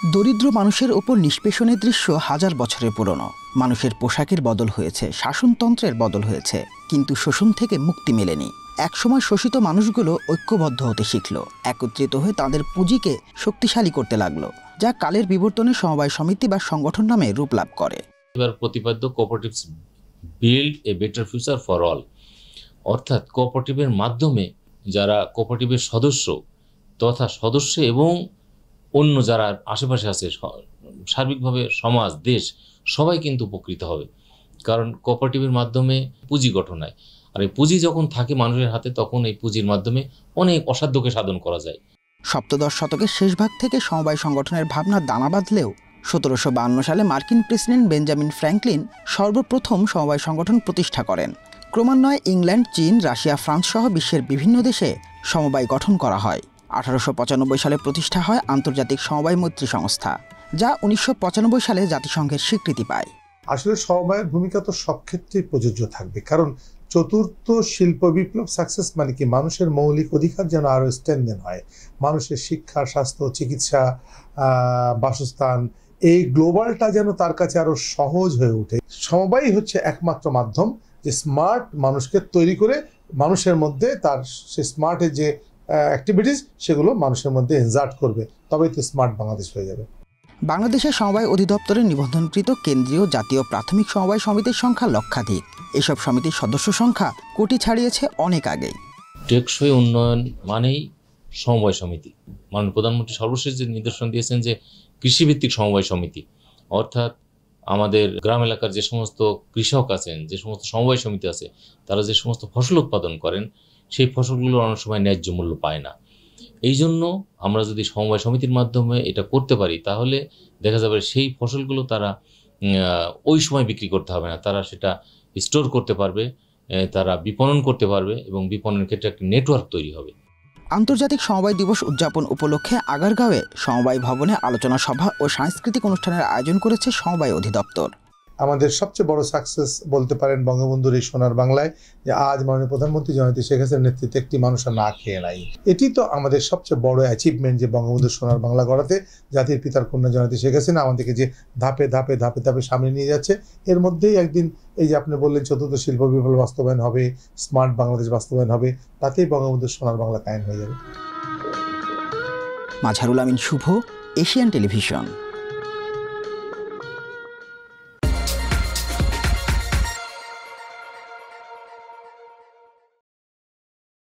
দরিদ্র মানুষের ওপর নিষ্পেষণের দৃশ্য হাজার বছরের পুরনো। মানুষের পোশাকের বদল হয়েছে, শাসনতন্ত্রের বদল হয়েছে, কিন্তু শোষণ থেকে মুক্তি মেলেনি। একসময় শোষিত মানুষগুলো ঐক্যবদ্ধ হতে শিখল, একত্রিত হয়ে তাদের পুঁজিকে শক্তিশালী করতে লাগলো, যা কালের বিবর্তনে সমবায় সমিতি বা সংগঠন নামে রূপ লাভ করে। এবার প্রতিপাদ্য cooperatives build a better future for all, অর্থাৎ কোঅপারেটিভের মাধ্যমে যারা কোঅপারেটিভের সদস্য তথা সদস্য এবং অন্য যারা আশেপাশে আছে, সার্বিকভাবে সমাজ, দেশ সবাই কিন্তু উপকৃত হবে। কারণ কোঅপারেটিভের মাধ্যমে পুঁজি গঠন হয়, আর এই পুঁজি যখন থাকে মানুষের হাতে, তখন এই পুঁজির মাধ্যমে অনেক অসাধ্যকে সাধন করা যায়। সপ্তদশ শতকের শেষ ভাগ থেকে সমবায় সংগঠনের ভাবনা দানা বাঁধলেও 1752 সালে মার্কিন প্রেসিডেন্ট বেঞ্জামিন ফ্র্যাঙ্কলিন সর্বপ্রথম সমবায় সংগঠন প্রতিষ্ঠা করেন। ক্রমান্বয়ে ইংল্যান্ড, চীন, রাশিয়া, ফ্রান্স সহ বিশ্বের বিভিন্ন দেশে সমবায় গঠন করা হয়। 1895 সালে প্রতিষ্ঠা হয় আন্তর্জাতিক সমবায় মৈত্রী সংস্থা, যা 1995 সালে জাতিসংঘের স্বীকৃতি পায়। আসলে সমবায়ের ভূমিকা তো সব ক্ষেত্রেই প্রযোজ্য থাকবে, কারণ চতুর্থ শিল্প বিপ্লব সাকসেস মানে কি, মানুষের মৌলিক অধিকার যেন আরো স্ট্রেনথেন হয়, মানুষের শিক্ষা, স্বাস্থ্য, চিকিৎসা, বাসস্থান, এই গ্লোবালটা যেন তার কাছে আরো সহজ হয়ে ওঠে। সমবায় হচ্ছে একমাত্র মাধ্যম যে স্মার্ট মানুষকে তৈরি করে মানুষের মধ্যে তার সে স্মার্টের যে অ্যাক্টিভিটিস সেগুলো মানুষের মধ্যে ইনজার্ট করবে, তবেই তো স্মার্ট বাংলাদেশ হয়ে যাবে। বাংলাদেশের সমবায় অধিদপ্তরের নিবন্ধনকৃত কেন্দ্রীয় জাতীয় প্রাথমিক সমবায় সমিতির সংখ্যা লক্ষাধিক। এসব সমিতির সদস্য সংখ্যা কোটি ছাড়িয়েছে অনেক আগেই। টেকসই উন্নয়ন মানেই সমবায় সমিতি। মাননীয় প্রধানমন্ত্রী সর্বশেষ যে নির্দেশনা দিয়েছেন যে কৃষিভিত্তিক সমবায় সমিতি, অর্থাৎ আমাদের গ্রাম এলাকার যে সমস্ত কৃষক আছেন, যে সমস্ত সমবায় সমিতি আছে, তারা যে সমস্ত ফসল উৎপাদন করেন, সেই ফসলগুলো অনেক সময় ন্যায্য মূল্য পায় না। এই জন্য আমরা যদি সমবায় সমিতির মাধ্যমে এটা করতে পারি, তাহলে দেখা যাবে সেই ফসলগুলো তারা ওই সময় বিক্রি করতে হবে না, তারা সেটা স্টোর করতে পারবে, তারা বিপণন করতে পারবে এবং বিপণনের ক্ষেত্রে একটা নেটওয়ার্ক তৈরি হবে। আন্তর্জাতিক সমবায় দিবস উদযাপন উপলক্ষে আগারগাঁওয়ে সমবায় ভবনে আলোচনা সভা ও সাংস্কৃতিক অনুষ্ঠানের আয়োজন করেছে সমবায় অধিদপ্তর। আমাদের সবচেয়ে বড় সাকসেস বলতে পারেন বঙ্গবন্ধুর এই সোনার বাংলায়, যে আজ মাননীয় প্রধানমন্ত্রী জননেত্রী শেখ হাসিনার নেতৃত্বে একটি মানুষ না খেয়ে নাই। এটি তো আমাদের সবচেয়ে বড় অ্যাচিভমেন্ট, যে বঙ্গবন্ধুর সোনার বাংলা গড়াতে জাতির পিতার কন্যা জননেত্রী শেখ হাসিনা আমাদেরকে যে ধাপে ধাপে ধাপে ধাপে সামনে নিয়ে যাচ্ছে। এর মধ্যেই একদিন এই যে আপনি বললেন চতুর্থ শিল্প বিপ্লব বাস্তবায়ন হবে, স্মার্ট বাংলাদেশ বাস্তবায়ন হবে, তাতেই বঙ্গবন্ধুর সোনার বাংলা কায়েম হয়ে যাবে। Majharul Amin Shuvo, Asian television.